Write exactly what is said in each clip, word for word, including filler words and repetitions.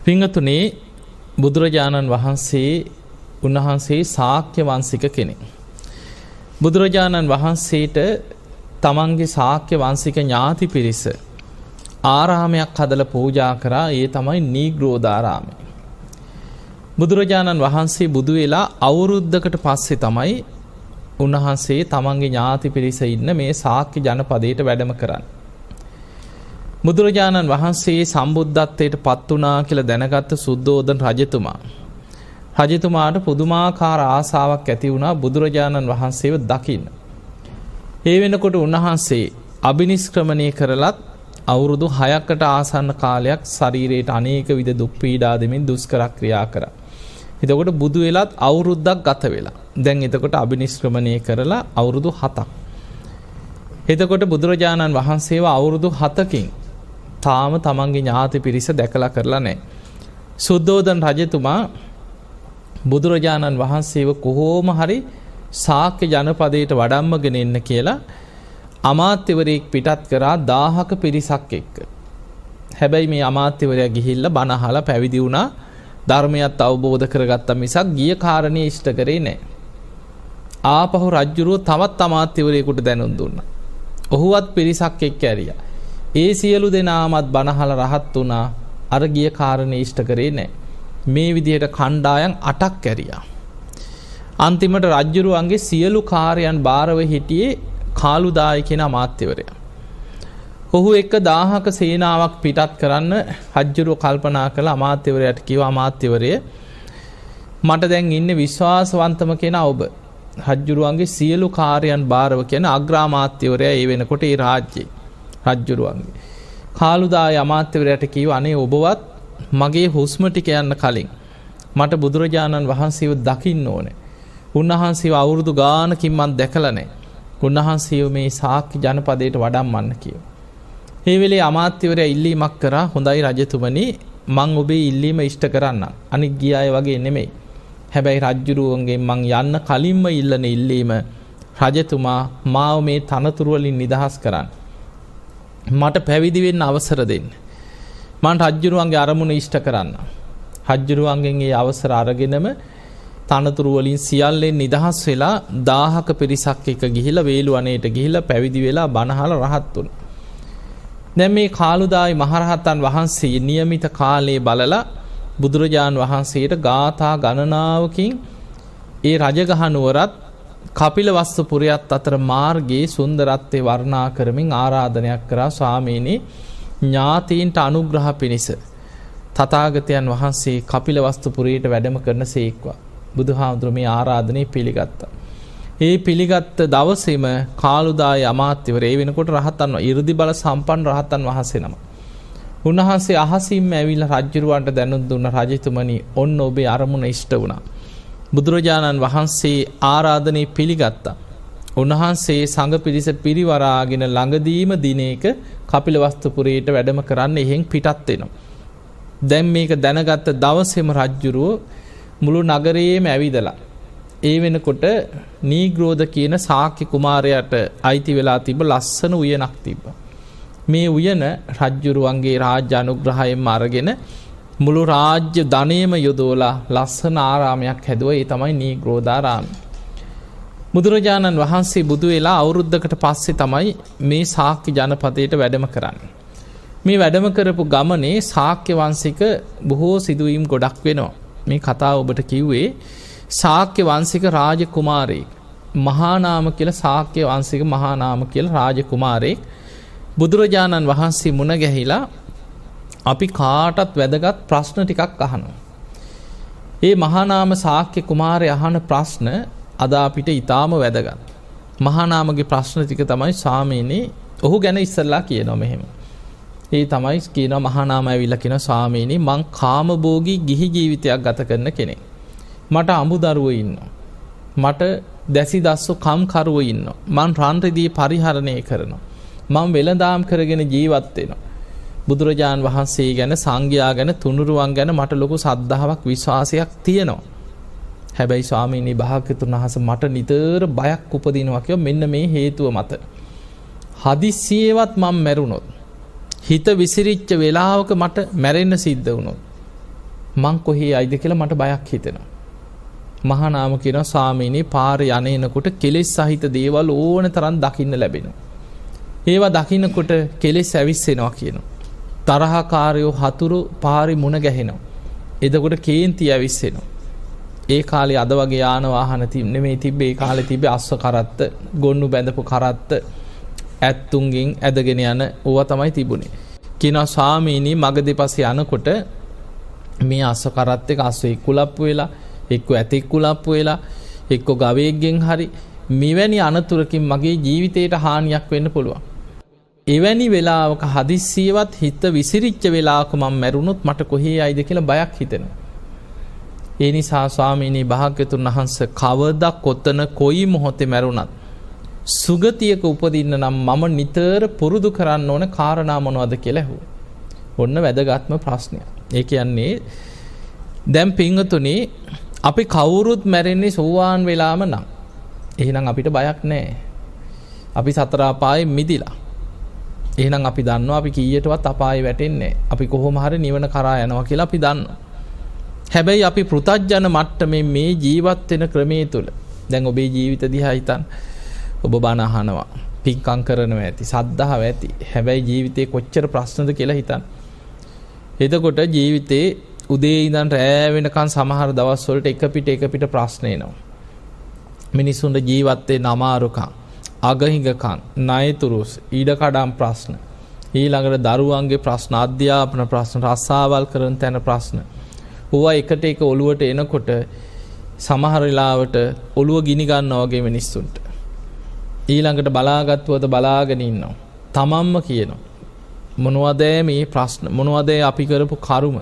පින්වතුනි බුදුරජාණන් වහන්සේ උන්වහන්සේ ශාක්‍ය වංශික කෙනෙක්. බුදුරජාණන් වහන්සේට තමන්ගේ ශාක්‍ය වංශික ඥාති පිරිස ආරාමයක් හදලා පූජා කරා. ඒ තමයි නීග්‍රෝධාරාමය. බුදුරජාණන් වහන්සේ බුදු වෙලා අවුරුද්දකට පස්සේ තමයි උන්වහන්සේ තමන්ගේ ඥාති පිරිස ඉන්න මේ ශාක්‍ය ජනපදයට වැඩම කරන්නේ. බුදුරජාණන් වහන්සේ සම්බුද්ධත්වයට පත් වුණා කියලා දැනගත්ත සුද්ධෝදන රජතුමා රජතුමාට පුදුමාකාර ආසාවක් ඇති වුණා බුදුරජාණන් වහන්සේව දකින්න. ඒ වෙනකොට උන්වහන්සේ අබිනිෂ්ක්‍රමණය කරලත් අවුරුදු හයකට ආසන්න කාලයක් ශරීරයට අනේක විද දුක් පීඩා දෙමින් දුෂ්කර ක්‍රියා කරා. එතකොට බුදු වෙලත් අවුරුද්දක් ගත වෙලා. දැන් එතකොට අබිනිෂ්ක්‍රමණය කරලා අවුරුදු හතක්. එතකොට බුදුරජාණන් වහන්සේව අවුරුදු හතකින් තාම තමන්ගේ ඥාති පිරිස දැකලා කරලා නැහැ. සුද්ධෝදන රජතුමා බුදුරජාණන් වහන්සේව කොහොම හරි ශාක්‍ය ජනපදයට වඩම්මගෙන එන්න කියලා අමාත්‍යවරයෙක් පිටත් කරා දාහක පිරිසක් එක්ක. හැබැයි මේ අමාත්‍යවරයා ගිහිල්ලා බණ අහලා පැවිදි වුණා. ධර්මයත් අවබෝධ කරගත්තා මිසක් ගිය කාරණේ ඉෂ්ට කරේ නැහැ. ආපහු රජුරෝ තවත් අමාත්‍යවරයෙකුට දැනුම් දුන්නා. ඔහුවත් පිරිසක් එක්ක ඇරියා. ඒ සියලු දෙනාමත් බණ අහලා රහත් වුණා. අර ගිය කාරණේ ඉෂ්ට කරේ නැහැ. මේ විදිහට කණ්ඩායම් අටක් ඇරියා. අන්තිමට රජුරුවන්ගේ සියලු කාර්යයන් බාරව හිටියේ කාලුදායි කියන අමාත්‍යවරයා. ඔහු එක්ක දාහක සේනාවක් පිටත් කරන්න රජුරුව කල්පනා කළ අමාත්‍යවරයාට කිව්වා අමාත්‍යවරය මට දැන් ඉන්නේ විශ්වාසවන්තම කෙනා ඔබ. රජුරුවන්ගේ සියලු කාර්යයන් බාරව කියන අග්‍රාමාත්‍යවරයා ඒ වෙනකොට ඒ රාජ්‍යයේ රජුරුවන්ගේ. කාලුදායි අමාත්‍යවරයාට කිව්වා අනේ ඔබවත් මගේ හුස්ම ටික යන්න කලින් මට බුදුරජාණන් වහන්සේව දකින්න ඕනේ. උන්වහන්සේව අවුරුදු ගානකින් මම දැකලා නැහැ. උන්වහන්සේව මේ ශාක්‍ය ජනපදයට වඩම්මන්න කිව්වා. මේ වෙලේ අමාත්‍යවරයා ඉල්ලීමක් කරා හොඳයි රජතුමනි මං ඔබේ ඉල්ලීම ඉෂ්ට කරන්නම්. අනිත් ගිය අය වගේ නෙමෙයි. හැබැයි රජුරුවන්ගෙන් මං යන්න කලින්ම ඉල්ලන ඉල්ලීම රජතුමා මාව මේ තනතුරු වලින් නිදහස් කරන්න. මට පැවිදි වෙන්න අවසර දෙන්න. මං රජ්ජුරුවන්ගේ අරමුණ ඉෂ්ට කරන්න. රජ්ජුරුවන්ගෙන් ඒ අවසර අරගෙනම තනතුරු වලින් සියල්ලෙන් නිදහස් වෙලා දාහක පිරිසක් එක ගිහිලා වේළුවනේට ගිහිලා පැවිදි වෙලා බණ අහලා රහත් වුණා. දැන් මේ කාලුදායි මහරහතන් වහන්සේ નિયમિત කාලේ බලලා බුදුරජාන් වහන්සේට ගාථා ගණනාවකින් ඒ රජගහ නුවරත් කපිලවස්තු පුරයත් අතර මාර්ගයේ සුන්දරත්වය වර්ණනා කරමින් ආරාධනයක් කරා ස්වාමීනි ඥාතීන්ට අනුග්‍රහ පිණිස තථාගතයන් වහන්සේ කපිලවස්තු පුරයට වැඩම කරන සේක්වා. බුදුහාමුදුරුවෝ මේ ආරාධනය පිළිගත්තා. ඒ පිළිගත් දවසේම කාලුදායි අමාත්‍යවරයා ඒ වෙනකොට රහතන් ඉර්ධි බල සම්පන්න රහතන් වහන්සේ නම. උන්වහන්සේ අහසින්ම ඇවිල්ලා රජුරවන්ට දැනුම් දුන්න රජතුමනි ඔන්න ඔබේ අරමුණ ඉෂ්ට වුණා. බුදුරජාණන් වහන්සේ ආරාධනය පිළිගත්තා. උන්වහන්සේ සංඝ පිරිස පිරිවරාගෙන ළඟදීම දිනයක කපිලවස්තු පුරයට වැඩම කරන්න එහෙන් පිටත් වෙනවා. දැන් මේක දැනගත්ත දවසේම රජුරෝ මුළු නගරයේම ඇවිදලා ඒ වෙනකොට නීග්‍රෝධ කියන ශාක්‍ය කුමාරයාට අයිති වෙලා තිබ්බ ලස්සන උයනක් තිබ්බා. මේ උයන රජුරුවන්ගේ රාජ්‍ය අනුග්‍රහයෙන්ම අරගෙන මුළු රාජ්‍ය ධනෙම යොදවලා ලස්සන ආරාමයක් හැදුවා. ඒ තමයි නීග්‍රෝධාරාමය. බුදුරජාණන් වහන්සේ බුදු වෙලා අවුරුද්දකට පස්සේ තමයි මේ ශාක්‍ය ජනපදයට වැඩම කරන්නේ. මේ වැඩම කරපු ගමනේ ශාක්‍ය වංශික බොහෝ සිදුවීම් ගොඩක් වෙනවා. මේ කතාව ඔබට කිව්වේ ශාක්‍ය වංශික රාජකුමාරයෙක් මහානාම කියලා ශාක්‍ය වංශික මහානාම කියලා රාජකුමාරයෙක් බුදුරජාණන් වහන්සේ මුණ ගැහිලා අපි කාටත් වැදගත් ප්‍රශ්න ටිකක් අහනවා. ඒ මහානාම ශාක්‍ය කුමාරයා අහන ප්‍රශ්න අද අපිට ඊටාම වැදගත්. මහානාමගේ ප්‍රශ්න ටික තමයි ස්වාමීනි ඔහු ගැන ඉස්සල්ලා කියනවා මෙහෙම. ඒ තමයි කියනවා මහානාම ඇවිල්ලා කියනවා ස්වාමීනි මං කාමභෝගී ගිහි ජීවිතයක් ගත කරන කෙනෙක්. මට අමුදරුවෝ ඉන්නවා. මට දැසි දස්සෝ කම්කරුවෝ ඉන්නවා. මං රන් රිදී පරිහරණය කරනවා. මං වෙළඳාම් කරගෙන ජීවත් වෙනවා. බුදුරජාන් වහන්සේ ගැන සංඝයා ගැන තුනුරුවන් ගැන මට ලොකු සද්ධාාවක් විශ්වාසයක් තියෙනවා. හැබැයි ස්වාමීනි භාග්‍යතුන් වහන්සේ මට නිතර බයක් උපදිනවා කියෝ මෙන්න මේ හේතුව මත. හදිස්සියේවත් මම මැරුණොත් හිත විසිරිච්ච වෙලාවක මට මැරෙන්න සිද්ධ වුණොත් මං කොහේ යයිද කියලා මට බයක් හිතෙනවා. මහානාම කියනවා ස්වාමීනි පාරේ යන්නේනකොට කෙලෙස් සහිත දේවල් ඕන තරම් දකින්න ලැබෙනවා. ඒවා දකින්නකොට කෙලෙස් ඇවිස්සෙනවා කියනවා. තරහකාරයෝ හතුරු පාරේ මුණ ගැහෙනවා. එතකොට කේන්ති ඇවිස්සෙනවා. ඒ කාලේ අද වගේ යාන වාහන නෙමෙයි තිබ්බේ. ඒ කාලේ තිබ්බේ අස්ව කරත්ත, ගොන්නු බැඳපු කරත්ත, ඇත්තුන්ගෙන් ඇදගෙන යන ඕවා තමයි තිබුණේ. කියනවා ස්වාමීනි මග දෙපස්සේ යනකොට මේ අස්ව කරත්ත එක අස්ව එක්කුලප්පු වෙලා, එක්ක ඇතෙක් කුලප්පු වෙලා, එක්ක ගවයෙක්ගෙන් හරි මෙවැනි අනතුරකින් මගේ ජීවිතයට හානියක් වෙන්න පුළුවන්. එවැනි වෙලාවක හදිස්සියවත් හිත විසිරිච්ච වෙලාවක මම මැරුණොත් මට කොහේ යයිද කියලා බයක් හිතෙනවා. ඒ නිසා ස්වාමීනි භාග්‍යතුන් වහන්සේ කවදා කොතන කොයි මොහොතේ මැරුණත් සුගතියක උපදින්න නම් මම නිතර පුරුදු කරන්න ඕන කාරණා මොනවද කියලා ඇහුවා. ඔන්න වැදගත්ම ප්‍රශ්නය. ඒ කියන්නේ දැන් පින්වතුනි අපි කවුරුත් මැරෙන්නේ සෝවාන් වෙලාම නම් එහෙනම් අපිට බයක් නැහැ. අපි සතර අපායේ මිදිලා. එහෙනම් අපි දන්නවා අපි කීයටවත් අපායේ වැටෙන්නේ නැහැ. අපි කොහොම හරි නිවන කරා යනවා කියලා අපි දන්නවා. හැබැයි අපි පෘථජ්ජන මට්ටමේ මේ ජීවත් වෙන ක්‍රමයේ තුල දැන් ඔබේ ජීවිත දිහා හිතන්න. ඔබ බණ අහනවා, පින්කම් කරනවා ඇති, සද්ධාව ඇති. හැබැයි ජීවිතේ කොච්චර ප්‍රශ්නද කියලා හිතන්න. එතකොට ජීවිතේ උදේ ඉඳන් රෑ වෙනකන් සමහර දවස් වලට එක පිට එක පිට ප්‍රශ්න එනවා. මිනිසුන්ගේ ජීවත් වෙන අමාරුකම්, අගහිඟකම්, ණයතුරුස්, ඊඩකඩම් ප්‍රශ්න, ඊළඟට දරුවන්ගේ ප්‍රශ්න, අධ්‍යාපන ප්‍රශ්න, රස්සාවල් කරන තැන ප්‍රශ්න. ඕවා එකට එක ඔළුවට එනකොට සමහර වෙලාවට ඔළුව ගිනි ගන්නවා වගේ මිනිස්සුන්ට. ඊළඟට බලාගත්වද බලාගෙන ඉන්නවා. තමන්ම කියනවා මොනවද මේ ප්‍රශ්න, මොනවද අපි කරපු කර්ම.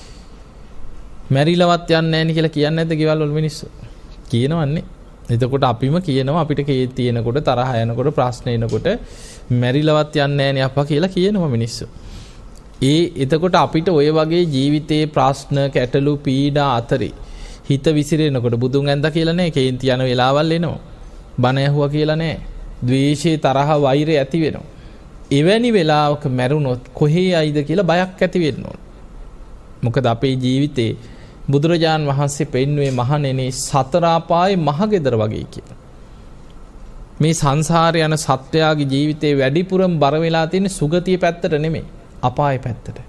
මැරිලවත් යන්නේ නැහැ නේ කියලා කියන්නේ නැද්ද ගෙවල් වල මිනිස්සු? කියනවන්නේ. එතකොට අපිම කියනවා අපිට කේත් තියෙනකොට, තරහ යනකොට, ප්‍රශ්න එනකොට මැරිලවත් යන්නේ නැහැ නේ අප්පා කියලා කියනවා මිනිස්සු. ඒ එතකොට අපිට ඔය වගේ ජීවිතේ ප්‍රශ්න, කැටලු, පීඩා අතරේ හිත විසිරෙනකොට බුදුන් ඇඳා කියලා නෑ, කේන්ති යන වෙලාවල් එනවා. බණ ඇහුවා කියලා නෑ. ද්වේෂේ, තරහ, වෛරය ඇති වෙනවා. එවැනි වෙලාවක මැරුණොත් කොහේ යයිද කියලා බයක් ඇති වෙන්න ඕන. මොකද අපේ ජීවිතේ බුදුරජාන් වහන්සේ පෙන්වුවේ මහණෙනි සතර අපායේ මහගෙදර වගේ කියලා. මේ සංසාරේ යන සත්වයාගේ ජීවිතේ වැඩිපුරම බර වෙලා තියෙන සුගතිය පැත්තට නෙමෙයි, අපායේ පැත්තට.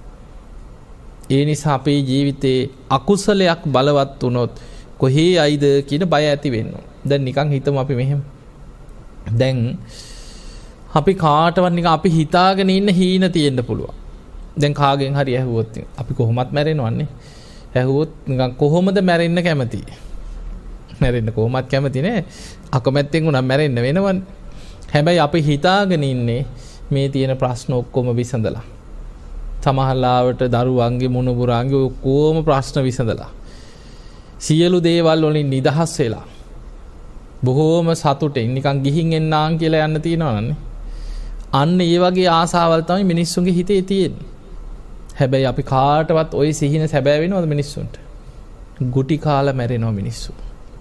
ඒ නිසා අපේ ජීවිතේ අකුසලයක් බලවත් වුණොත් කොහේ යයිද කියන බය ඇති වෙන්න ඕන. දැන් නිකන් හිතමු අපි මෙහෙම. දැන් අපි කාටවත් නිකන් අපි හිතාගෙන ඉන්න හීන තියෙන්න පුළුවන්. දැන් කාගෙන් හරි ඇහුවොත් අපි කොහොමත් මැරෙනවන්නේ. ඇහුවොත් නිකන් කොහොමද මැරෙන්න කැමති? මැරෙන්න කොහොමත් කැමති නෑ. අකමැත්තෙන් උනම් මැරෙන්න වෙනවනේ. හැබැයි අපි හිතාගෙන ඉන්නේ මේ තියෙන ප්‍රශ්න ඔක්කොම විසඳලා. සමහරලාවට දරුවන්ගේ මුණුබුරාන්ගේ ඔක්කොම ප්‍රශ්න විසඳලා. සියලු දේවල් වලින් නිදහස් වෙලා. බොහෝම සතුටින් නිකන් ගිහින් එන්නාන් කියලා යන්න තියෙනවනේ. අන්න ඒ වගේ ආසාවල් තමයි මිනිස්සුන්ගේ හිතේ තියෙන්නේ. හැබැයි අපි කාටවත් ওই සිහින සැබෑ වෙනවද මිනිස්සුන්ට? ගුටි කාලා මැරෙනවා මිනිස්සු.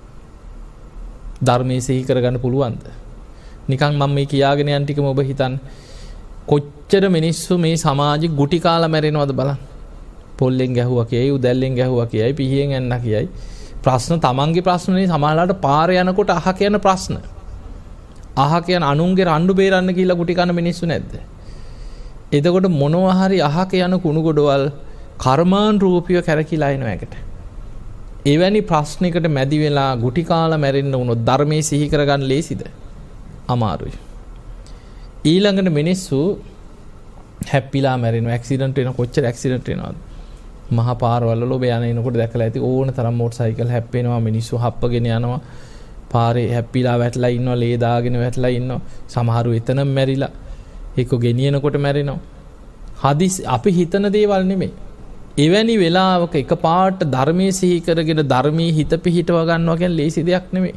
ධර්මයේ සිහි කරගන්න පුළුවන්ද? නිකන් මම මේ කියාගෙන යන ටිකම ඔබ හිතන්න. කොච්චර මිනිස්සු මේ සමාජෙ ගුටි කාලා මැරෙනවද බලන්න. පොල්ලෙන් ගැහුවා කියයි, උදැල්ලෙන් ගැහුවා කියයි, පිහියෙන් යන්න කියයි. ප්‍රශ්න තමන්ගේ ප්‍රශ්න නේ. සමහරලාට පාරේ යනකොට අහ කියන ප්‍රශ්න. අහ කියන අනුන්ගේ රණ්ඩු බේරන්න කියලා ගුටි කන මිනිස්සු නැද්ද? එතකොට මොනවා හරි අහක යන කුණු ගොඩවල් කර්මාන් රූපීව කැරකිලා එනවා එකට. එවැනි ප්‍රශ්නයකට මැදි වෙලා ගුටි කාලා මැරෙන්න වුණොත් ධර්මයේ සිහි කරගන්න ලේසිද? අමාරුයි. ඊළඟට මිනිස්සු හැප්පිලා මැරෙනවා. ඇක්සිඩන්ට් වෙන කොච්චර ඇක්සිඩන්ට් වෙනවද? මහා පාරවල් වල ඔබ යන එනකොට දැකලා ඇති ඕන තරම් මෝටර් සයිකල් හැප්පෙනවා. මිනිස්සු හප්පගෙන යනවා. පාරේ හැප්පිලා වැටලා ඉන්නවා, ලේ දාගෙන වැටලා ඉන්නවා. සමහරු එතනම මැරිලා ඒක ගෙනියනකොට මැරෙනවා. හදිස් අපි හිතන දේවල් නෙමෙයි. එවැනි වෙලාවක එකපාරට ධර්මයේ සිහි කරගෙන ධර්මයේ හිත පිහිටව ගන්නවා කියන්නේ ලේසි දෙයක් නෙමෙයි.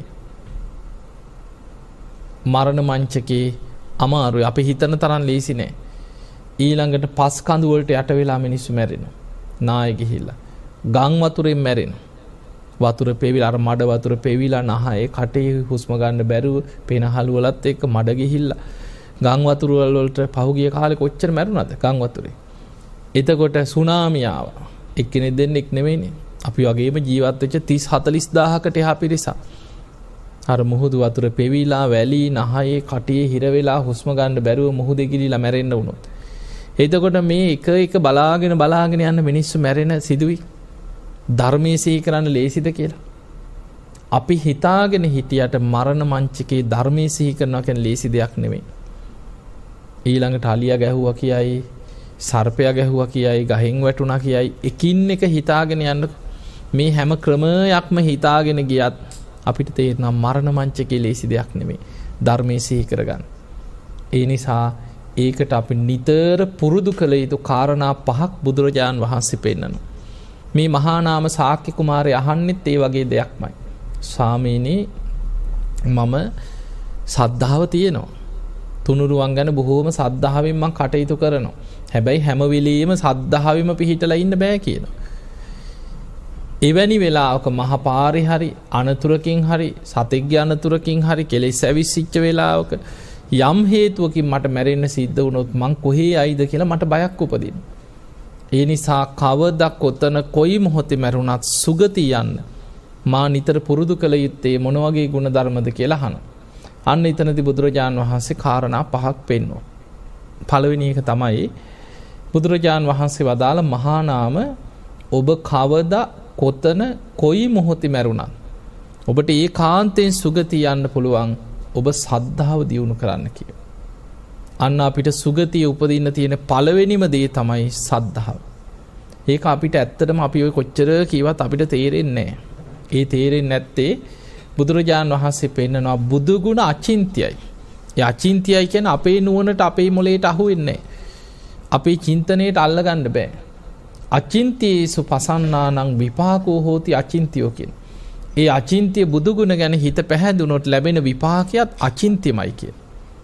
මරණ මංචකේ අමාරුයි. අපි හිතන තරම් ලේසි නෑ. ඊළඟට පස් කඳු වලට යට වෙලා මිනිස්සු මැරෙනවා. නාය ගිහිල්ලා. ගම් වතුරෙන් මැරෙනවා. වතුර පෙවිලා අර මඩ වතුර පෙවිලා නහයේ කටේ හුස්ම ගන්න බැරුව පෙනහළු වලත් එක්ක මඩ ගිහිල්ලා ගම් වතුර වලට පහුගිය කාලේ කොච්චර මැරුණාද ගම් වතුරේ. එතකොට සුනාමි ආවා. එක්කෙනෙක් දෙන්නෙක් නෙමෙයිනේ. අපි වගේම ජීවත් වෙච්ච තිස් හතලිස් දාහකට එහා පිරිසක්. අර මුහුදු වතුර පෙවිලා වැලි නහයේ කටියේ හිර වෙලා හුස්ම ගන්න බැරුව මුහුදේ ගිලිලා මැරෙන්න වුණොත්. එතකොට මේ එක එක බලාගෙන බලාගෙන යන මිනිස්සු මැරෙන සිදුවි ධර්මයේ සිහි කරන්න ලේසිද කියලා. අපි හිතාගෙන හිටියට මරණ මංචකේ ධර්මයේ සිහි කරනවා කියන්නේ ලේසි දෙයක් නෙමෙයි. ඊළඟට අලියා ගැහුවා කියයි, සර්පයා ගැහුවා කියයි, ගහෙන් වැටුණා කියයි, එකින් එක හිතාගෙන යන්න මේ හැම ක්‍රමයක්ම හිතාගෙන ගියත් අපිට තේරෙනවා මරණ මංචකේ ලේසි දෙයක් නෙමෙයි ධර්මයේ සිහි කරගන්න. ඒ නිසා ඒකට අපි නිතර පුරුදු කළ යුතු කාරණා පහක් බුදුරජාන් වහන්සේ පෙන්නනවා. මේ මහා නාම ශාක්‍ය කුමාරය අහන්නෙත් ඒ වගේ දෙයක්මයි. ස්වාමීනි මම සද්ධාව තියෙනවා. තුනුරුවන් ගැන බොහෝම සද්ධාවෙන් මම කටයුතු කරනවා. හැබැයි හැම වෙලෙම සද්ධාවෙම පිහිටලා ඉන්න බෑ කියනවා. එවැනි වෙලාවක මහ පාරේ හරි අනතුරකින් හරි සතෙක්ගේ අනතුරකින් හරි කෙලෙස් ඇවිස්සිච්ච වෙලාවක යම් හේතුවකින් මට මැරෙන්න සිද්ධ වුණොත් මං කොහේ යයිද කියලා මට බයක් උපදිනවා. ඒ නිසා කවදා කොතන කොයි මොහොතේ මැරුණත් සුගති යන්න මා නිතර පුරුදු කළ යුත්තේ මොන වගේ ගුණ ධර්මද කියලා අහනවා. අන්න එතනදී බුදුරජාන් වහන්සේ කාරණා පහක් පෙන්වනවා. පළවෙනි එක තමයි බුදුරජාන් වහන්සේ වදාළ මහා නාම ඔබ කවදා කොතන කොයි මොහොතේ මැරුණත් ඔබට ඒකාන්තයෙන් සුගතිය යන්න පුළුවන් ඔබ සද්ධාව දියුණු කරන්න කියලා. අන්න අපිට සුගතිය උපදින්න තියෙන පළවෙනිම දේ තමයි සද්ධාව. ඒක අපිට ඇත්තටම අපි ඔය කොච්චර කීවත් අපිට තේරෙන්නේ නැහැ. ඒ තේරෙන්නේ නැත්තේ බුදුරජාන් වහන්සේ පෙන්නනවා බුදු ගුණ අචින්ත්‍යයි. ඒ අචින්ත්‍යයි කියන්නේ අපේ නුවණට අපේ මොලේට අහු වෙන්නේ නැහැ. අපේ චින්තනයේට අල්ලගන්න බෑ. අචින්තියේසු පසන්නානං විපාකෝ හෝති අචින්තියෝ කියන. ඒ අචින්ත්‍ය බුදු ගුණ ගැන හිත පැහැදුනොත් ලැබෙන විපාකයක් අචින්ත්‍යමයි කියන.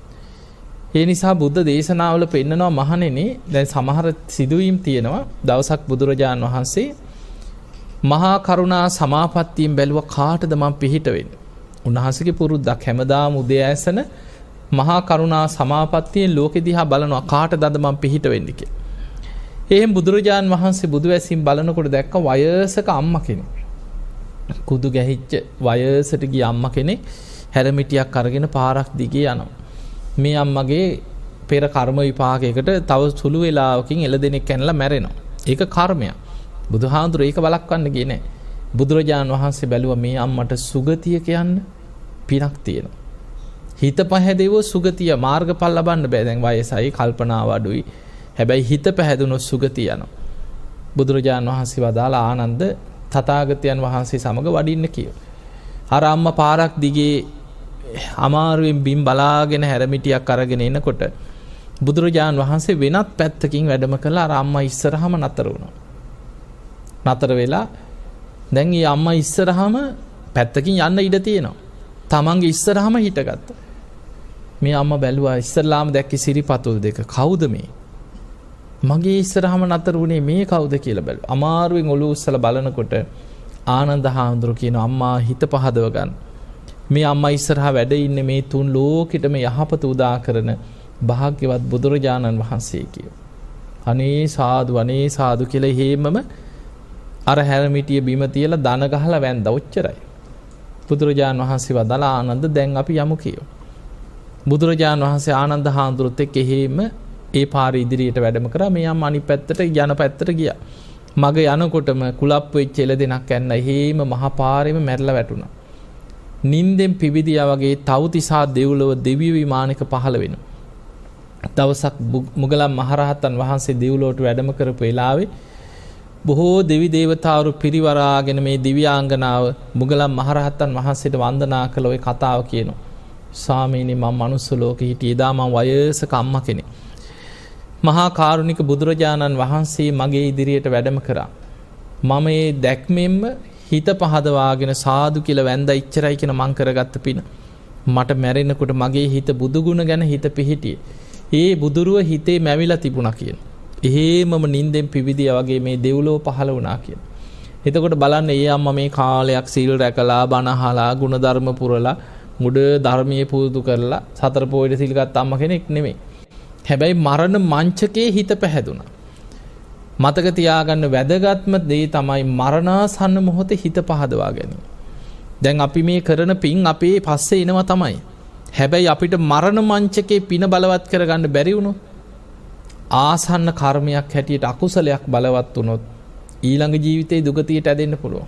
ඒ නිසා බුද්ධ දේශනාවල පෙන්නනවා මහණෙනි දැන් සමහර සිදුවීම් තියෙනවා. දවසක් බුදුරජාන් වහන්සේ මහා කරුණා සමාපත්තියෙන් බැලුවා කාටද මම පිහිට වෙන්නේ. උන්වහන්සේගේ පුරුද්දක් හැමදාම උදේ ඇසන මහා කරුණා සමාපත්තියෙන් ලෝකෙ දිහා බලනවා කාටද අද මම පිහිට වෙන්නේ කියලා. එහෙන් බුදුරජාන් වහන්සේ බුදු වැසින් බලනකොට දැක්ක වයසක අම්මා කෙනෙක්. කුදු ගැහිච්ච වයසට ගිය අම්මා කෙනෙක් හැරමිටියක් අරගෙන පාරක් දිගේ යනවා. මේ අම්මගේ පෙර කර්ම විපාකයකට තව සුළු වෙලාවකින් එළදෙනෙක් කැනලා මැරෙනවා. ඒක කර්මයක්. බුදුහාඳුර ඒක වළක්වන්න ගියේ නැහැ. බුදුරජාන් වහන්සේ බැලුවා මේ අම්මට සුගතිය කියන්න පිනක් තියෙනවා. හිත පහදෙව සුගතිය මාර්ගඵල ලබන්න බෑ. දැන් වයසයි කල්පනාව අඩුයි. හැබැයි හිත පැහැදුනොත් සුගතිය යනවා. බුදුරජාන් වහන්සේ වදාළ ආනන්ද තථාගතයන් වහන්සේ සමග වඩින්න කියෝ. අර අම්මා පාරක් දිගේ අමාරුවෙන් බිම් බලාගෙන හැරමිටියක් අරගෙන එනකොට බුදුරජාන් වහන්සේ වෙනත් පැත්තකින් වැඩම කළා. අර අම්මා ඉස්සරහම නතර වුණා. නතර වෙලා දැන් මේ අම්මා ඉස්සරහම පැත්තකින් යන්න ඉඩ තියෙනවා. තමන්ගේ ඉස්සරහම හිටගත්තා. මේ අම්මා බැලුවා ඉස්සරලාම දැක්කේ සිරිපතුල් දෙක. කවුද මේ? මගේ ඉස්සරහම නතර වුණේ මේ කවුද කියලා බැලුවා. අමාරුවෙන් ඔළුව උස්සලා බලනකොට ආනන්ද හාමුදුරු කියන අම්මා හිත පහදව ගන්න. මේ අම්මා ඉස්සරහා වැඩ ඉන්නේ මේ තුන් ලෝකෙටම යහපත උදා කරන භාග්‍යවත් බුදුරජාණන් වහන්සේ කියෝ. අනේ සාදු අනේ සාදු කියලා හේමම අර හැරමිටිය බිම තියලා දන ගහලා වැන්දා. ඔච්චරයි. බුදුරජාණන් වහන්සේ වදාලා ආනන්ද දැන් අපි යමු කියෝ. බුදුරජාණන් වහන්සේ ආනන්ද හාමුදුරුත් එක්ක හේම ඒ පාරේ ඉදිරියට වැඩම කරා. මේ අම්මා අනිත් පැත්තට යන පැත්තට ගියා. මග යනකොටම කුලප්පු වෙච්ච එළදෙනක් ඇන්න හේම මහ පාරේම මැරලා වැටුණා. නින්දෙන් පිවිදියා වගේ තව්තිසා දෙව්ලොව දෙවිය විමානයක පහළ වෙනවා. දවසක් මුගලන් මහරහතන් වහන්සේ දෙව්ලොවට වැඩම කරපු වෙලාවේ බොහෝ දෙවි දේවතාවරු පිරිවරාගෙන මේ දිව්‍යාංගනාව මුගලන් මහරහතන් වහන්සේට වන්දනා කළ ওই කතාව කියනවා. ස්වාමීනි මම මනුස්ස ලෝකෙ හිටියේ දා මම වයසක අම්මා කෙනෙක්. මහා කාරුණික බුදුරජාණන් වහන්සේ මගේ ඉදිරියට වැඩම කරා. මම ඒ දැක්මෙන්ම හිත පහදවාගෙන සාදු කියලා වැන්දා ඉච්චරයි කියන මං කරගත්ත පින. මට මැරෙනකොට මගේ හිත බුදුගුණ ගැන හිත පිහිටියේ. ඒ බුදුරුව හිතේ මැවිලා තිබුණා කියන. එහෙමම නින්දෙන් පිවිදියා වගේ මේ දෙව්ලොව පහළ වුණා කියන. එතකොට බලන්න ඒ අම්මා මේ කාලයක් සීල් රැකලා බණ අහලා ගුණධර්ම පුරලා මුඩ ධර්මයේ පුරුදු කරලා සතර පොයේ සීල් ගත්ත අම්මා කෙනෙක් නෙමෙයි. හැබැයි මරණ මංචකේ හිත පැහැදුනා. මතක තියාගන්න වැදගත්ම දේ තමයි මරණාසන්න මොහොතේ හිත පහදවා ගැනීම. දැන් අපි මේ කරන පින් අපේ පස්සේ එනවා තමයි. හැබැයි අපිට මරණ මංචකේ පින බලවත් කරගන්න බැරි වුණොත් ආසන්න කර්මයක් හැටියට අකුසලයක් බලවත් වුණොත් ඊළඟ ජීවිතේ දුගතියට ඇදෙන්න පුළුවන්.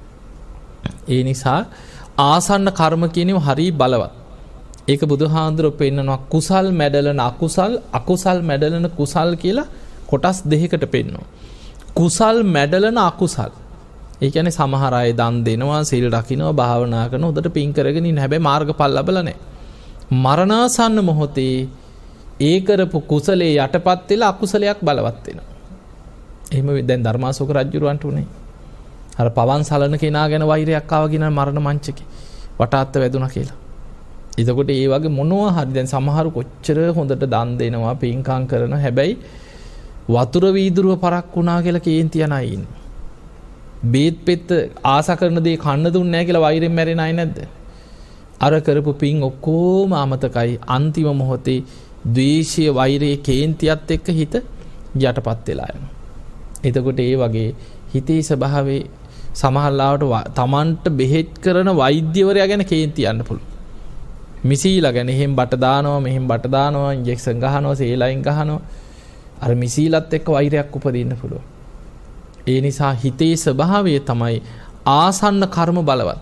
ඒ නිසා ආසන්න කර්ම කියනවා හරි බලවත්. ඒක බුදුහාඳුරෝ පෙන්නනවා කුසල් මැඩලන අකුසල් අකුසල් මැඩලන කුසල් කියලා කොටස් දෙකකට පෙන්වනවා. කුසල් මැඩලන අකුසල්. ඒ කියන්නේ සමහර අය දන් දෙනවා, සීල් රකින්නවා, භාවනා කරනවා, උදට පින් කරගෙන ඉන්න හැබැයි මාර්ගඵල ලැබලා නැහැ. මරණාසන්න මොහොතේ ඒ කරපු කුසලයේ යටපත් වෙලා අකුසලයක් බලවත් වෙනවා. එහෙම දැන් ධර්මාශෝක රජුරවන්ට උනේ. අර පවන් සලන කෙනා ගැන වෛරයක් ආවා කියන මරණ මංචකේ වටාත්ත වැදුනා කියලා. එතකොට ඒ වගේ මොනවා හරි දැන් සමහරු කොච්චර හොඳට දන් දෙනවා, පින්කම් කරනවා, හැබැයි වතුර වීදුරුව පරක් වුණා කියලා කේන්ති යන අය ඉන්නේ. බේත් පෙත්ත ආස කරන දේ කන්න දුන්නේ නැහැ කියලා වෛරෙන් මැරෙන අය නැද්ද? අර කරපු පින් ඔක්කොම අමතකයි. අන්තිම මොහොතේ ද්වේෂය, වෛරය, කේන්තියත් එක්ක හිත යටපත් වෙලා යනවා. එතකොට ඒ වගේ හිතේ ස්වභාවයේ සමහරවිට තමන්ට බෙහෙත් කරන වෛද්‍යවරයා ගැන කේන්ති යන්න පුළුවන්. මිසීලා ගැන එහෙන් බට දානවා, මෙහෙන් බට දානවා, ඉන්ජෙක්ෂන් ගහනවා, සේලයින් ගහනවා. අර මිසීලත් එක්ක වෛරයක් උපදින්න පුළුවන්. ඒ නිසා හිතේ ස්වභාවය තමයි ආසන්න කර්ම බලවත්.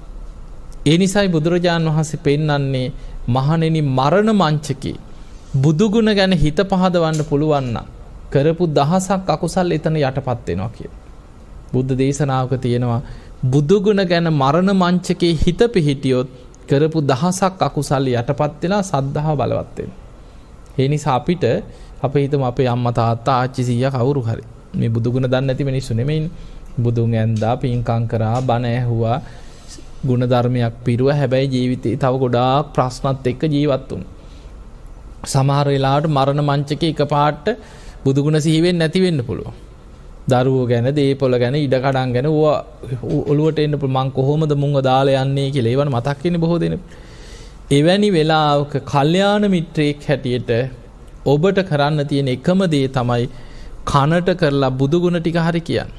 ඒ නිසායි බුදුරජාණන් වහන්සේ පෙන්වන්නේ මහණෙනි මරණ මංචකේ බුදුගුණ ගැන හිත පහදවන්න පුළුවන් නම් කරපු දහසක් අකුසල් එතන යටපත් වෙනවා කියලා. බුද්ධ දේශනාවක තියෙනවා බුදුගුණ ගැන මරණ මංචකේ හිත පිහිටියොත් කරපු දහසක් අකුසල් යටපත් වෙලා සද්ධාව බලවත් වෙනවා. ඒ නිසා අපිට අපේ හිතම අපේ අම්මා තාත්තා ආච්චි සීයා කවුරු හරි මේ බුදුගුණ දන්නේ නැති මිනිස්සු නෙමෙයිනේ. බුදුන් ඇන්දා, පින්කම් කරා, බණ ඇහුවා, ගුණ ධර්මයක් පිරුවා. හැබැයි ජීවිතේ තව ගොඩාක් ප්‍රශ්නත් එක්ක ජීවත් වුණා. සමහර වෙලාවට මරණ මංචකේ එකපාරට බුදුගුණ සිහි වෙන්නේ නැති වෙන්න පුළුවන්. දරුවෝ ගැන, දේපොළ ගැන, ඉඩකඩම් ගැන ඕවා ඔළුවට එන්න පුළුවන්. මං කොහොමද මුංග දාලා යන්නේ කියලා ඒවන මතක් වෙන්නේ බොහෝ දෙනෙක්. එවැනි වෙලාවක කල්යාණ මිත්‍රයෙක් හැටියට ඔබට කරන්න තියෙන එකම දේ තමයි කනට කරලා බුදුගුණ ටික හරි කියන්නේ.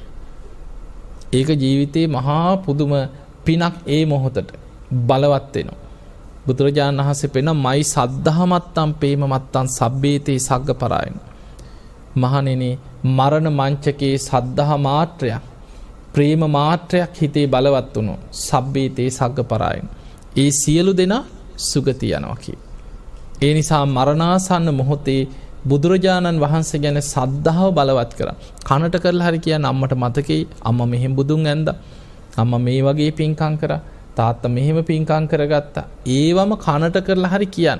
ඒක ජීවිතේ මහා පුදුම පිනක් ඒ මොහොතට බලවත් වෙනවා. බුදුරජාණන් වහන්සේ පෙන්න මයි සද්ධාමත්තම් ප්‍රේමමත්තම් සබ්බේතේ සග්ගපරායන. මහණෙනි මරණ මංචකේ සද්ධා මාත්‍රයක්, ප්‍රේම මාත්‍රයක් හිතේ බලවත් වුණොත් සබ්බේතේ සග්ගපරායන. ඒ සියලු දෙනා සුගති යනවා කිය. ඒ නිසා මරණාසන්න මොහොතේ බුදුරජාණන් වහන්සේ ගැන සද්ධාව බලවත් කරා. කනට කරලා හරි කියන අම්මට මතකයි අම්මා මෙහෙම බුදුන් ඇන්දා. අම්මා මේ වගේ පින්කම් කරා. තාත්තා මෙහෙම පින්කම් කරගත්තා. ඒවම කනට කරලා හරි කියන්න.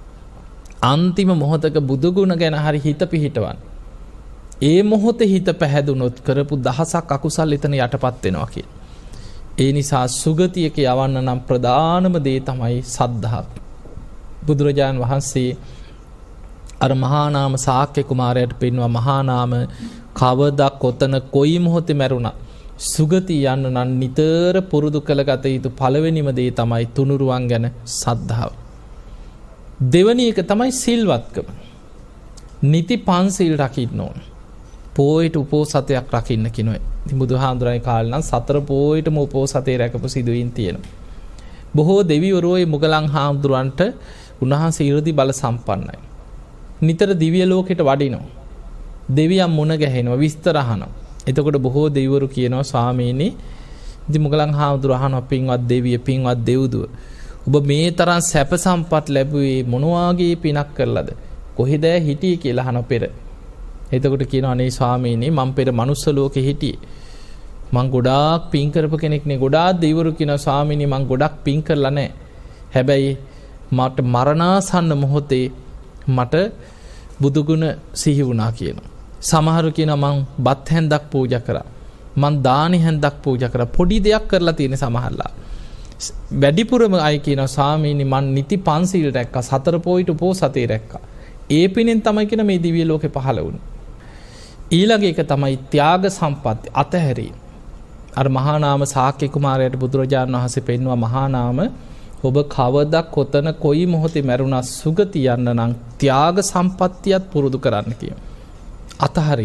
අන්තිම මොහොතක බුදුගුණ ගැන හරි හිත පිහිටවන්න. ඒ මොහොතේ හිත පැහැදුනොත් කරපු දහසක් අකුසල් එතන යටපත් වෙනවා කියලා. ඒ නිසා සුගතියක යවන්න නම් ප්‍රධානම දේ තමයි සද්ධාව. බුදුරජාණන් වහන්සේ අර මහා නාම ශාක්‍ය කුමාරයාට පෙන්වුවා මහා නාම කවදා කොතන කොයි මොහොතේ මැරුණා සුගතිය යන්න නම් නිතර පුරුදු කළගත යුතු පළවෙනිම දේ තමයි තුනුරුවන් ගැන සද්ධාව. දෙවැනි එක තමයි සිල්වත්කම. නිති පන්සිල් රකින්න ඕන. පොයට උපෝසතයක් රකින්න කිනොයි. ඉතින් බුදුහාමුදුරනේ කාලේ නම් සතර පොයටම උපෝසතේ රැකපු සිදුවීම් තියෙනවා. බොහෝ දෙවිවරු ඒ මුගලන් හාමුදුරන්ට උන්වහන්සේ 이르දි බල සම්පන්නයි. නිතර දිව්‍ය ලෝකෙට වඩිනවා. දෙවියන් මුණ ගැහෙනවා, විස්තර අහනවා. එතකොට බොහෝ දෙවිවරු කියනවා ස්වාමීනි, ඉතින් මුගලන් හාමුදුර අහනවා පින්වත් දෙවිය, පින්වත් දෙව්දුව, ඔබ මේ තරම් සැප සම්පත් ලැබුවේ මොන වාගේ පිනක් කරලාද? කොහෙද හිටියේ කියලා අහන පෙර. එතකොට කියනවා අනේ ස්වාමීනි, මම පෙර මනුස්ස ලෝකෙ හිටියේ. මං ගොඩාක් පින් කරපු කෙනෙක් නේ. ගොඩාක් දෙවිවරු කියනවා ස්වාමීනි මං ගොඩක් පින් කරලා නැහැ. හැබැයි මට මරණාසන්න මොහොතේ මට බුදුගුණ සිහි වුණා කියනවා. සමහරු කියනවා මං බත් හැන්දක් පූජා කරා. මං දානි හැන්දක් පූජා කරා. පොඩි දෙයක් කරලා තියෙන සමහරලා. වැඩිපුරම අය කියනවා ස්වාමීනි මං නිති පන්සිල් රැක්කා, සතර පොයිට උපෝසතේ රැක්කා. ඒ පිනෙන් තමයි කියන මේ දිව්‍ය ලෝකේ පහළ වුණේ. ඊළඟ එක තමයි ත්‍යාග සම්පatti, අතහැරීම. අර මහා නාම ශාක්‍ය කුමාරයාට බුදුරජාණන් වහන්සේ පෙන්වුවා මහා නාම ඔබ කවදා කොතන කොයි මොහොතේ මැරුණා සුගති යන්න නම් ත්‍යාග සම්පත්තියත් පුරුදු කරන්න කියනවා. අතහරින්න.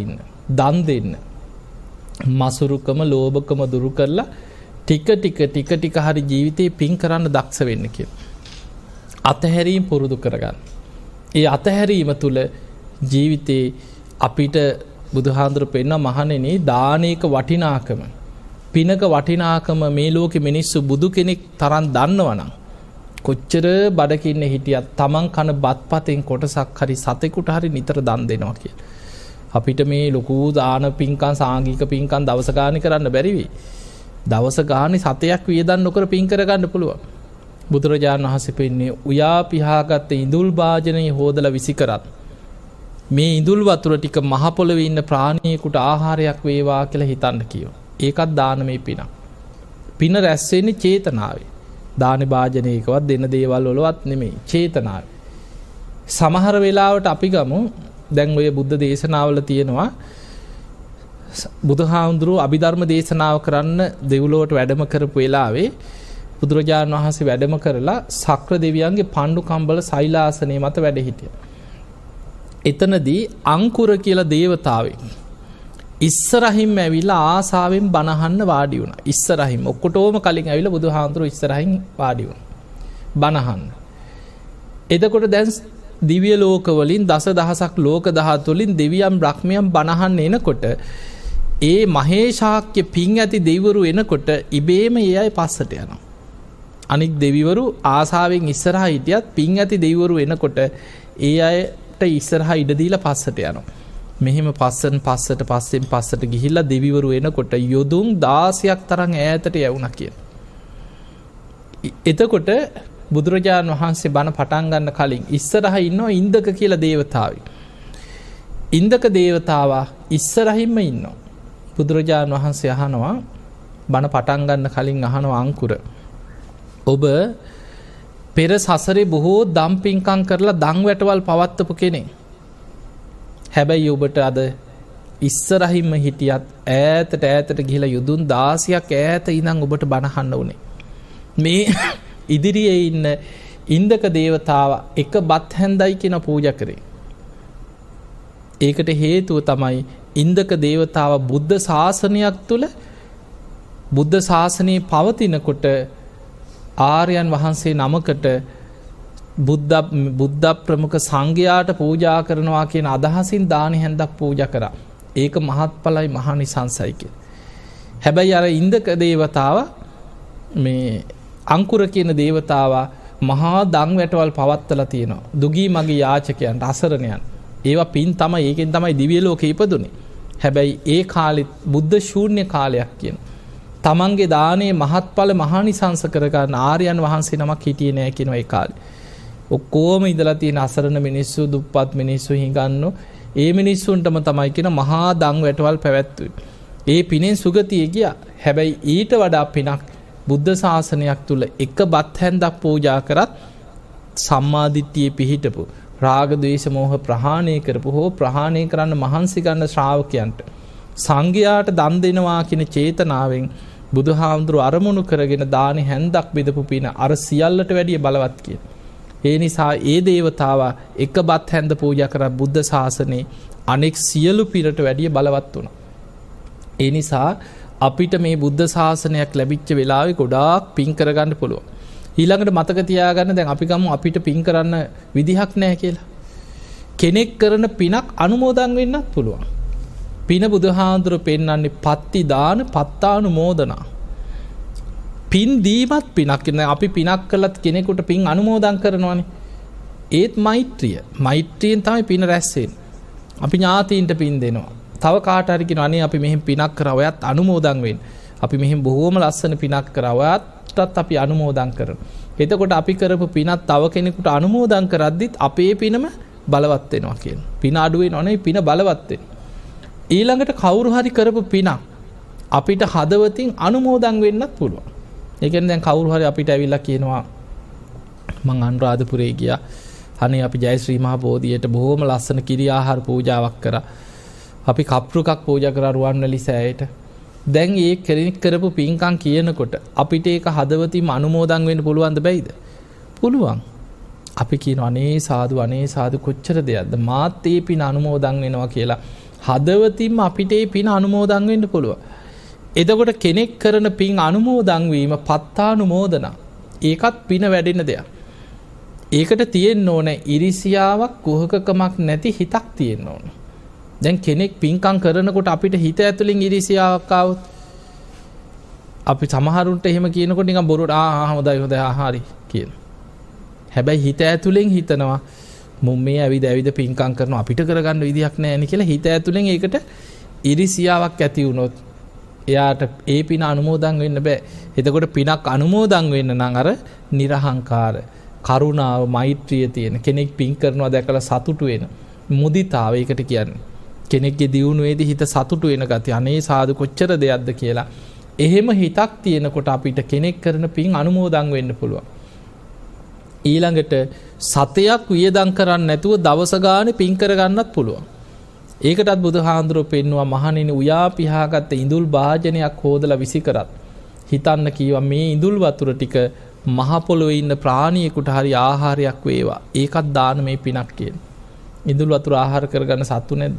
දන් දෙන්න. මසුරුකම ලෝභකම දුරු කරලා ටික ටික ටික ටික හරි ජීවිතේ පින් කරන්න දක්ෂ වෙන්න කියලා. අතහැරීම පුරුදු කරගන්න. ඒ අතහැරීම තුළ ජීවිතේ අපිට බුදුහාඳුර පෙන්න මහණෙනි දානයක වටිනාකම පිනක වටිනාකම මේ ලෝකෙ මිනිස්සු බුදු කෙනෙක් තරම් දන්නවනම් කොච්චර බඩකින්න හිටියත් තමන් කන බත්පතෙන් කොටසක් හරි සතෙකුට හරි නිතර දන් දෙනවා කියලා. අපිට මේ ලොකු දාන පින්කම් සාංගික පින්කම් දවස ගානේ කරන්න බැරි වෙයි. දවස ගානේ සතයක් වියදම් නොකර පින් කරගන්න පුළුවන්. බුදුරජාණන් වහන්සේ පෙන්නේ උයා පිහාගත් ඉඳුල් භාජනයේ හොදලා විසි කරත් මේ ඉඳුල් වතුර ටික මහ පොළවේ ඉන්න ප්‍රාණියෙකුට ආහාරයක් වේවා කියලා හිතන්න කියනවා. ඒකත් දානමය පිනක්. පින රැස් වෙන්නේ චේතනාවේ. දාන භාජනයකවත් දෙන දේවල් වලවත් නෙමෙයි චේතනාවේ. සමහර වෙලාවට අපි ගමු දැන් ඔය බුද්ධ දේශනාවල තියෙනවා බුදුහාමුදුරුවෝ අභිධර්ම දේශනාව කරන්න දෙව්ලොවට වැඩම කරපු වෙලාවේ බුදුරජාණන් වහන්සේ වැඩම කරලා සක්‍ර දෙවියන්ගේ පණ්ඩු කම්බල සෛලාසනයේ මත වැඩ හිටියා. එතනදී අංකුර කියලා දේවතාවෙක් ඉස්සරහින් ඇවිල්ලා ආසාවෙන් බණ අහන්න වාඩි වුණා. ඉස්සරහින් ඔක්කොටම කලින් ඇවිල්ලා බුදුහාමුදුරුවෝ ඉස්සරහින් වාඩි වුණා. බණ අහන්න. එතකොට දැන් දිව්‍ය ලෝක වලින් දසදහසක් ලෝක ධාතු වලින් දෙවියන් බ්‍රහ්මයන් බණ අහන්න එනකොට ඒ මහේශාක්‍ය පිං ඇති දෙවිවරු එනකොට ඉබේම ඒ අය පස්සට යනවා. අනික් දෙවිවරු ආසාවෙන් ඉස්සරහා හිටියත් පිං ඇති දෙවිවරු එනකොට ඒ අයට ඉස්සරහා ඉඩ දීලා පස්සට යනවා. මෙහෙම පස්සෙන් පස්සට පස්සෙන් පස්සට ගිහිල්ලා දෙවිවරු එනකොට යොදුන් දාසයක් තරම් ඈතට යවුණා කියන. එතකොට බුදුරජාණන් වහන්සේ බණ පටන් ගන්න කලින් ඉස්සරහා ඉන්නවා ඉන්දක කියලා දේවතාවෙක්. ඉන්දක දේවතාවා ඉස්සරහින්ම ඉන්නවා. බුදුරජාණන් වහන්සේ අහනවා බණ පටන් ගන්න කලින් අහනවා අංකුර ඔබ පෙර සසරේ බොහෝ දම් පින්කම් කරලා දන් වැටවල් පවත්වපු කෙනෙක්. හැබැයි ඔබට අද ඉස්සරහින්ම හිටියත් ඈතට ඈතට ගිහිලා යුදුන් දාසයක් ඈත ඉඳන් ඔබට බණ අහන්න උනේ. මේ ඉදිරියේ ඉන්න ඉන්දක දේවතාව එක බත් හැන්දයි කියන පූජා කරේ. ඒකට හේතුව තමයි ඉන්දක දේවතාව බුද්ධ ශාසනයක් තුළ බුද්ධ ශාසනයේ පවතිනකොට ආර්යයන් වහන්සේ නමකට බුද්ධ බුද්ධ ප්‍රමුඛ සංඝයාට පූජා කරනවා කියන අදහසින් දානි හැන්දක් පූජා කරා. ඒක මහත්ඵලයි මහානිසංසයි කියලා. හැබැයි අර ඉන්දක දේවතාව මේ අංකුර කියන දේවතාවා මහා දන් වැටවල් පවත්වලා තියෙනවා. දුගී මගේ යාචකයන්ට අසරණයන්. ඒවා පින් තමයි ඒකෙන් තමයි දිව්‍ය ලෝකෙ ඉපදුනේ. හැබැයි ඒ කාලෙත් බුද්ධ ශූන්‍ය කාලයක් කියන. තමන්ගේ දානයේ මහත්ඵල මහානිසංස කරගන්න ආර්යයන් වහන්සේ නමක් හිටියේ නෑ කියනවා ඒ කාලේ. ඔක්කොම ඉඳලා තියෙන අසරණ මිනිස්සු දුප්පත් මිනිස්සු හිඟන්නෝ ඒ මිනිස්සුන්ටම තමයි කියන මහා දන් වැටවල් පැවැත්වුවේ. ඒ පිනෙන් සුගතිය ගියා. හැබැයි ඊට වඩා පිනක් බුද්ධ ශාසනයක් තුල එක බත් හැන්දක් පූජා කරත් සම්මාදිට්ඨියේ පිහිටපු රාග ද්වේෂ මෝහ ප්‍රහාණය කරපු හෝ ප්‍රහාණය කරන්න මහන්සි ගන්න ශ්‍රාවකයන්ට සංඝයාට දන් දෙනවා කියන චේතනාවෙන් බුදුහාමුදුරු අරමුණු කරගෙන දානි හැන්දක් බෙදපු පින අර සියල්ලට වැඩිය බලවත් කියන. ඒ නිසා ඒ දේවතාවා එක බත් හැන්ද පූජා කරා බුද්ධ ශාසනයේ අනෙක් සියලු පිරට වැඩිය බලවත් වුණා. ඒ නිසා අපිට මේ බුද්ධ ශාසනයක් ලැබිච්ච වෙලාවේ ගොඩාක් පින් කරගන්න පුළුවන්. ඊළඟට මතක තියාගන්න දැන් අපි ගමු අපිට පින් කරන්න විදිහක් නැහැ කියලා. කෙනෙක් කරන පිනක් අනුමෝදන් වෙන්නත් පුළුවන්. පින බුදුහාඳුර පෙන්වන්නේ පත්ති දාන පත්තානුමෝදනා. පින් දීමත් පිනක්. අපි පිනක් කළත් කෙනෙකුට පින් අනුමෝදන් කරනවානේ. ඒත් මෛත්‍රිය. මෛත්‍රියෙන් තමයි පින රැස් වෙන්නේ. අපි ඥාතීන්ට පින් දෙනවා. තව කාට හරි කියනවා අනේ අපි මෙහෙම පිනක් කරා ඔයත් අනුමෝදන් වෙන්න. අපි මෙහෙම බොහෝම ලස්සන පිනක් කරා ඔයත්ටත් අපි අනුමෝදන් කරනවා. එතකොට අපි කරපු පිනත් තව කෙනෙකුට අනුමෝදන් කරද්දිත් අපේ පිනම බලවත් වෙනවා කියනවා. පින අඩු වෙනව නෙවෙයි පින බලවත් වෙනවා. ඊළඟට කවුරු හරි කරපු පිනක් අපිට හදවතින් අනුමෝදන් වෙන්නත් පුළුවන්. ඒ කියන්නේ දැන් කවුරු හරි අපිට ඇවිල්ලා කියනවා මං අනුරාධපුරේ ගියා. අනේ අපි ජයශ්‍රී මහ බෝධියට බොහොම ලස්සන කිරි ආහාර පූජාවක් කරා. අපි කප්රුකක් පූජා කරා රුවන්වැලි සෑයට. දැන් ඒ කෙනෙක් කරපු පින්කම් කියනකොට අපිට ඒක හදවතින්ම අනුමෝදන් වෙන්න පුළුවන්ද බැයිද? පුළුවන්. අපි කියනවා අනේ සාදු අනේ සාදු කොච්චර දෙයක්ද මාත් ඒ පින අනුමෝදන් වෙනවා කියලා හදවතින්ම අපිට ඒ පින අනුමෝදන් වෙන්න පුළුවන්. එතකොට කෙනෙක් කරන පින් අනුමෝදන් වීම පත්තානුමෝදන. ඒකත් පින වැඩෙන දෙයක්. ඒකට තියෙන්න ඕන ඉරිසියාවක් කුහකකමක් නැති හිතක් තියෙන්න ඕන. දැන් කෙනෙක් පින්කම් කරනකොට අපිට හිත ඇතුලින් ඉරිසියාවක් ආවොත් අපි සමහරුන්ට එහෙම කියනකොට නිකන් බොරුවට ආ හොඳයි හොඳයි ආහාරි කියන. හැබැයි හිත ඇතුලෙන් හිතනවා මුම් මේ ඇවිද ඇවිද පින්කම් කරනවා අපිට කරගන්න විදියක් නැහැ නේ කියලා හිත ඇතුලෙන් ඒකට ඉරිසියාවක් ඇති වුණොත් එයාට ඒ පින අනුමෝදන් වෙන්න බෑ. එතකොට පිනක් අනුමෝදන් වෙන්න නම් අර නිර්හංකාර කරුණාව මෛත්‍රිය තියෙන කෙනෙක් පින් කරනවා දැකලා සතුටු වෙන මුදිතාව ඒකට කියන්නේ. කෙනෙක්ගේ දියුණුවේදී හිත සතුටු වෙන ගතිය. අනේ සාදු කොච්චර දෙයක්ද කියලා. එහෙම හිතක් තියෙනකොට අපිට කෙනෙක් කරන පින් අනුමෝදන් වෙන්න පුළුවන්. ඊළඟට සතයක් වියදම් කරන්න නැතුව දවස ගානේ පින් කරගන්නත් පුළුවන්. ඒකටත් බුදුහාඳුරෝ පෙන්නවා මහණෙනි උයා පිහාගත්ත ඉඳුල් භාජනයක් හොදලා විසි කරත් හිතන්න කීවා මේ ඉඳුල් වතුර ටික මහ පොළොවේ ඉන්න ප්‍රාණියෙකුට හරි ආහාරයක් වේවා. ඒකත් දානමය පිනක් කියන. ඉඳුල් වතුර ආහාර කරගන්න සතු නැද්ද?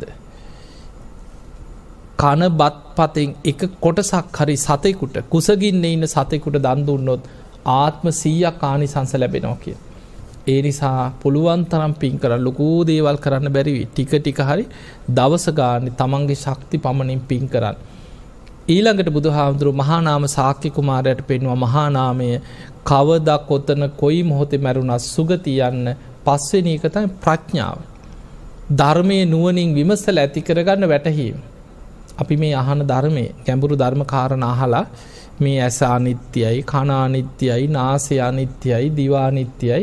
කන බත් පතෙන් එක කොටසක් හරි සතෙකුට කුසගින්නේ ඉන්න සතෙකුට දන් දුන්නොත් ආත්ම සීයක් ආනිසංස ලැබෙනවා කියන. ඒ නිසා පුළුවන් තරම් පින් කරන්න ලොකු දේවල් කරන්න බැරි වෙයි. ටික ටික හරි දවස ගානේ තමන්ගේ ශක්ති පමණින් පින් කරන්න. ඊළඟට බුදුහාමුදුරුවෝ මහා නාම ශාක්‍ය කුමාරයාට පෙන්වුවා මහා නාමය කවදා කොතන කොයි මොහොතේ මරුණා සුගතිය යන්න පස්වෙනි එක තමයි ප්‍රඥාව. ධර්මයේ නුවණින් විමසලා ඇති කරගන්න වැටහීම. අපි මේ අහන ධර්මයේ ගැඹුරු ධර්ම කාරණා අහලා මේ ඇස අනිත්‍යයි, කන අනිත්‍යයි, නාසය අනිත්‍යයි, දිව අනිත්‍යයි.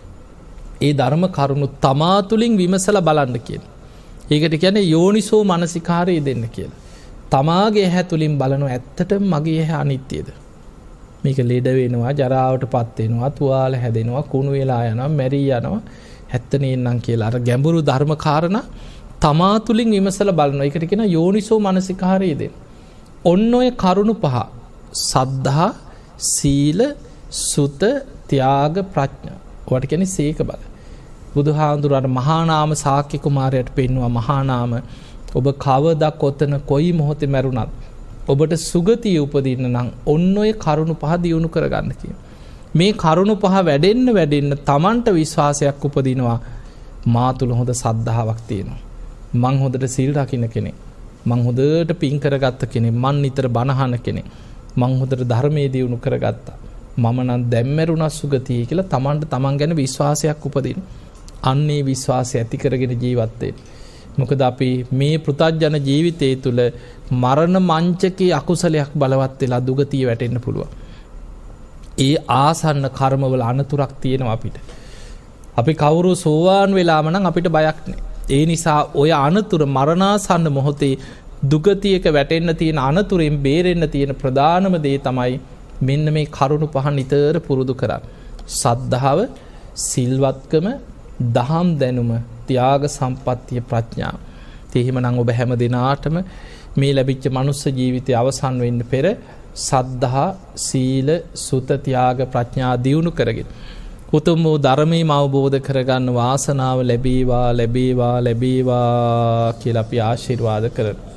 ඒ ධර්ම කරුණු තමා තුළින් විමසලා බලන්න කියන. ඒකට කියන්නේ යෝනිසෝ මනසිකාරය දෙන්න කියලා. තමාගේ ඇහැ තුළින් බලනවා ඇත්තටම මගේ ඇහැ අනිත්‍යද? මේක ලෙඩ වෙනවා, ජරාවටපත් වෙනවා, තුවාල හැදෙනවා, කුණු වෙලා යනවා, මැරී යනවා. ඇත්ත නේනම් කියලා අර ගැඹුරු ධර්ම කාරණා තමා තුළින් විමසලා බලනවා. ඒකට කියන යෝනිසෝ මනසිකාරය දෙන්න. ඔන්න ඔය කරුණු පහ සද්ධා, සීල, සුත, ත්‍යාග, ප්‍රඥා. ඔකට කියන්නේ සීක බල. බුදුහාඳුරාට මහා නාම ශාක්‍ය කුමාරයාට පෙන්වුවා මහා නාම ඔබ කවදා කොතන කොයි මොහොතේ මැරුණත් ඔබට සුගතිය උපදින්න නම් ඔන්න ඔය කරුණු පහ දියුණු කරගන්න කියන. මේ කරුණු පහ වැඩෙන්න වැඩෙන්න Tamanට විශ්වාසයක් උපදිනවා. මා තුල හොඳ සද්ධාාවක් තියෙනවා. මං හොඳට සීල් රකින්න කෙනෙක්. මං හොඳට පින් කරගත්ත කෙනෙක්. මං නිතර බණ අහන කෙනෙක්. මං හොඳට ධර්මයේ දියුණු කරගත්තා. මම නම් දැන් මැරුණා සුගතිය කියලා Tamanට Taman ගැන විශ්වාසයක් උපදින. අන්නේ විශ්වාසය ඇති කරගෙන ජීවත් වෙන්න. මොකද අපි මේ පෘථග්ජන ජීවිතය තුළ මරණ මංචකයේ අකුසලයක් බලවත් වෙලා දුගතිය වැටෙන්න පුළුවන්. ඒ ආසන්න කර්මවල අනතුරක් තියෙනවා අපිට. අපි කවුරු සෝවාන් වෙලාම නම් අපිට බයක් නැහැ. ඒ නිසා ඔය අනතුර මරණාසන්න මොහොතේ දුගතියක වැටෙන්න තියෙන අනතුරෙන් බේරෙන්න තියෙන ප්‍රධානම දේ තමයි මෙන්න මේ කරුණු පහ නිතර පුරුදු කරන්න. සද්ධාව, සිල්වත්කම, දහම් දැනුම, ත්‍යාග සම්පත්තිය, ප්‍රඥාව. එහෙමනම් ඔබ හැම දිනාටම මේ ලැබිච්ච මනුස්ස ජීවිතය අවසන් වෙන්න පෙර සද්ධා, සීල, සුත, ත්‍යාග, ප්‍රඥා දියුණු කරගෙන උතුම් වූ ධර්මයම අවබෝධ කරගන්න වාසනාව ලැබේවා ලැබේවා ලැබේවා කියලා අපි ආශිර්වාද කරමු.